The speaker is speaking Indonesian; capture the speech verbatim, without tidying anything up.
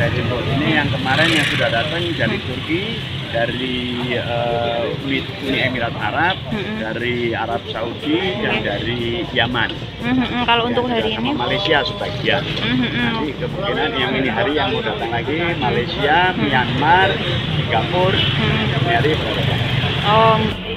jemput. Ini yang kemarin yang sudah datang dari Turki, dari uh, Uni, Uni Emirat Arab, Hmm. dari Arab Saudi, dan dari Yaman. Hmm. Kalau Ya, untuk hari sama ini? Malaysia sebagian. Hmm. Nanti kemungkinan yang ini hari yang mau datang lagi Malaysia, Myanmar, Singapura, Hmm. ini hari berapa? Oh.